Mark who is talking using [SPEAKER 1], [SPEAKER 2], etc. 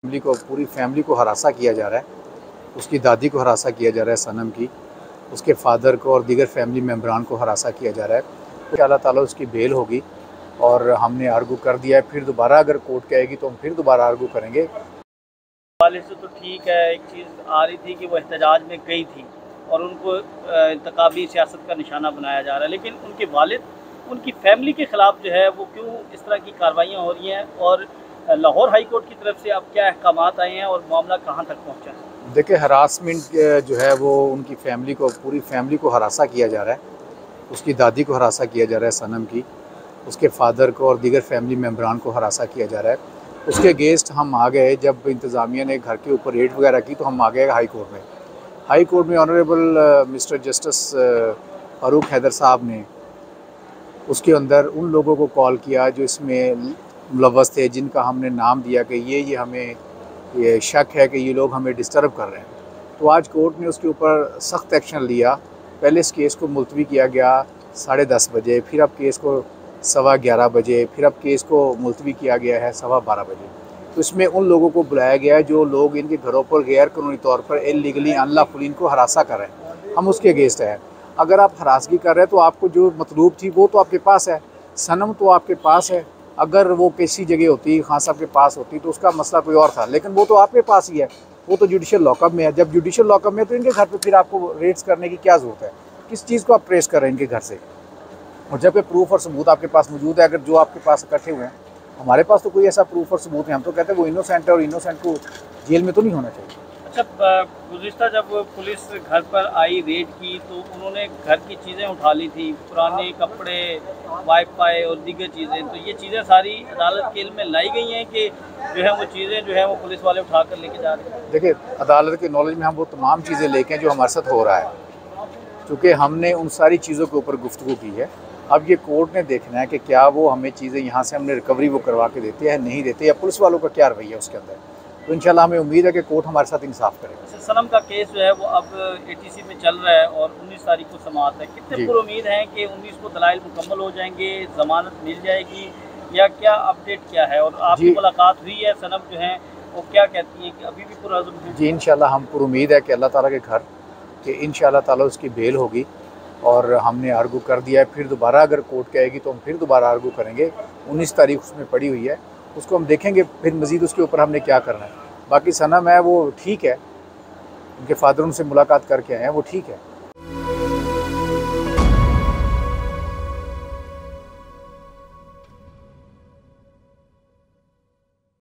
[SPEAKER 1] पूरी फैमिली को हरासा किया जा रहा है। उसकी दादी को हरासा किया जा रहा है, सनम की, उसके फादर को और दीगर फैमिली मेम्बरान को हरासा किया जा रहा है। तो अल्लाह ताला उसकी बेल होगी और हमने आर्गू कर दिया है। फिर दोबारा अगर कोर्ट कहेगी तो हम फिर दोबारा आर्गू करेंगे।
[SPEAKER 2] वाले से तो ठीक है, एक चीज़ आ रही थी कि वो एहतजाज में गई थी और उनको इंतखाबी सियासत का निशाना बनाया जा रहा है, लेकिन उनके वालिद उनकी फैमिली के ख़िलाफ़ जो है वो क्यों इस तरह की कार्रवाइयाँ हो रही हैं और लाहौर हाई कोर्ट की तरफ से अब क्या अहकामात आए हैं और मामला कहाँ तक पहुँचा है?
[SPEAKER 1] देखिए, हरासमेंट जो है वो उनकी फैमिली को, पूरी फैमिली को हरासा किया जा रहा है। उसकी दादी को हरासा किया जा रहा है, सनम की, उसके फादर को और दीगर फैमिली मेम्बरान को हरासा किया जा रहा है। उसके अगेंस्ट हम आ गए, जब इंतज़ामिया ने घर के ऊपर रेड वगैरह की तो हम आ गए हाई कोर्ट में। हाई कोर्ट में honourable mister justice Farooq Haider साहब ने उसके अंदर उन लोगों को कॉल किया जो इसमें मुलव्वस थे, जिनका हमने नाम दिया कि ये हमें ये शक है कि ये लोग हमें डिस्टर्ब कर रहे हैं। तो आज कोर्ट ने उसके ऊपर सख्त एक्शन लिया। पहले इस केस को मुलतवी किया गया 10:30 बजे, फिर अब केस को 11:15 बजे, फिर अब केस को मुलतवी किया गया है 12:15 बजे। तो इसमें उन लोगों को बुलाया गया है जो लोग इनके घरों पर गैर कानूनी तौर पर इल्लीगली अनलॉफुली इनको हरासा कर रहे हैं। हम उसके अगेंस्ट हैं। अगर आप हरासगी कर रहे हैं तो आपको जो मतलूब थी वो तो आपके पास है, सनम तो आपके पास है। अगर वो किसी जगह होती, खान साहब के पास होती, तो उसका मसला कोई और था, लेकिन वो तो आपके पास ही है। वो तो जुडिशल लॉकअप में है। जब जुडिशल लॉकअप में है तो इनके घर पे फिर आपको रेड्स करने की क्या ज़रूरत है? किस चीज़ को आप ट्रेस कर रहे हैं इनके घर से? और जबकि प्रूफ और सबूत आपके पास मौजूद है, अगर जो आपके पास इकट्ठे हुए हैं, हमारे पास तो कोई ऐसा प्रूफ और सबूत है। हम तो कहते हैं वो इनोसेंट है और इनोसेंट को जेल में तो नहीं होना चाहिए।
[SPEAKER 2] अच्छा, गुज़िश्ता जब पुलिस घर पर आई रेड की तो उन्होंने घर की चीज़ें उठा ली थी, पुराने कपड़े, वाईफाई और दीगर चीज़ें। तो ये चीज़ें सारी अदालत के इल्म में लाई गई हैं कि जो है वो चीज़ें जो है वो पुलिस वाले उठा कर लेके जा रहे हैं?
[SPEAKER 1] देखिए, अदालत के नॉलेज में हम वो तमाम चीज़ें लेके हैं जो हमारे साथ हो रहा है, क्योंकि हमने उन सारी चीज़ों के ऊपर गुफ्तगू की है। अब ये कोर्ट ने देखना है कि क्या वो हमें चीज़ें यहाँ से हमने रिकवरी वो करवा के देते हैं, नहीं देते, या पुलिस वालों का क्या रवैया है उसके अंदर। तो इंशाल्लाह हमें उम्मीद है कि कोर्ट हमारे साथ इंसाफ करेगा।
[SPEAKER 2] सनम का केस जो है वो अब एटीसी में चल रहा है और 19 तारीख को समाअत है। कितने पूरी उम्मीद है कि 19 को दलाइल मुकम्मल हो जाएंगे, ज़मानत मिल जाएगी, या क्या अपडेट क्या है? और आपकी मुलाकात हुई है, सनम जो है वो क्या कहती हैं कि अभी भी पुरअज़्म है?
[SPEAKER 1] जी, इंशाल्लाह हम पूरी उम्मीद है कि अल्लाह ताला के घर कि इंशाल्लाह ताला उसकी बेल होगी और हमने आर्गू कर दिया है। फिर दोबारा अगर कोर्ट कहेगी तो हम फिर दोबारा आर्गू करेंगे। 19 तारीख उसमें पड़ी हुई है, उसको हम देखेंगे फिर मज़ीद उसके ऊपर हमने क्या करना है। बाकी सनम है वो ठीक है, उनके फादर उनसे मुलाकात करके आए हैं, वो ठीक है।